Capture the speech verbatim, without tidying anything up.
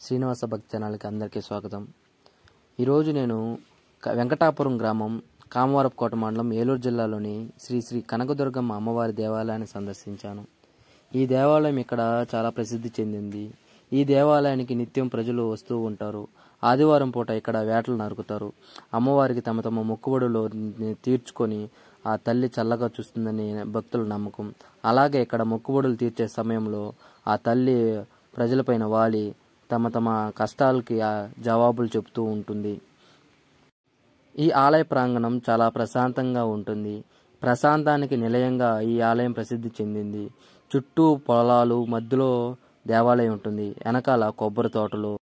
శ్రీనివాస భక్తి ఛానల్కి అందరికీ స్వాగతం. ఈరోజు నేను వెంకటాపురం గ్రామం మవరప మండలం ఏలూరు జిల్లాలోని శ్రీ శ్రీ కనకదుర్గమ్మ అమ్మవారి దేవాలయాన్ని సందర్శించాను. ఈ దేవాలయం ఇక్కడ చాలా ప్రసిద్ధి చెందింది. ఈ దేవాలయానికి నిత్యం ప్రజలు వస్తూ ఉంటారు. ఆదివారం పూట ఇక్కడ వేటలు నరుకుతారు. అమ్మవారికి తమ తమ మొక్కుబడులు తీర్చుకొని ఆ తల్లి చల్లగా చూస్తుందని భక్తుల నమ్మకం. అలాగే ఇక్కడ మొక్కుబడులు తీర్చే సమయంలో ఆ తల్లి ప్రజలపైన వాలి తమ తమ కష్టాలకి జవాబులు చెబుతూ ఉంటుంది. ఈ ఆలయ ప్రాంగణం చాలా ప్రశాంతంగా ఉంటుంది. ప్రశాంతానికి నిలయంగా ఈ ఆలయం ప్రసిద్ధి చెందింది. చుట్టూ పొలాలు, మధ్యలో దేవాలయం ఉంటుంది. వెనకాల కొబ్బరి తోటలు.